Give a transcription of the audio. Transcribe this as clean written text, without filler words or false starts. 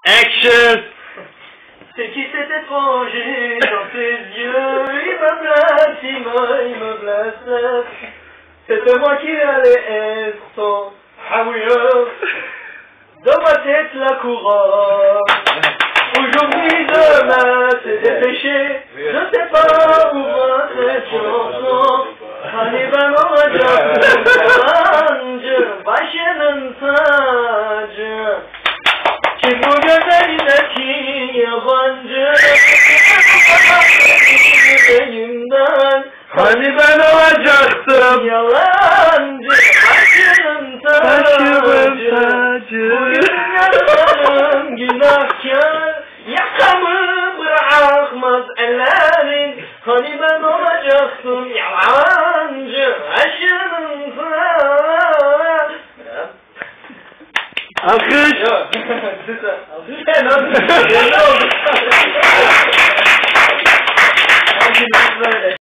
Action! Ce qui s'est étranger dans tes yeux, il me blesse. C'était moi qui allais être ton haouilleur. Dans ma tête la couronne. Aujourd'hui, demain, c'est dépêché. Je sais pas où va cette chanson. Hani ben olacaktım yalancı, başının tacı. Kim bu gözeldeki yabancı? Yüreğimden. Hani ben olacaktım Yalancı, başının tacı. Bugün yarınlarım günahkar. Yakamı bırakmaz ellerin. Hani ben olacaktım yalancı, başının tacı. Alkış! Yok. Sen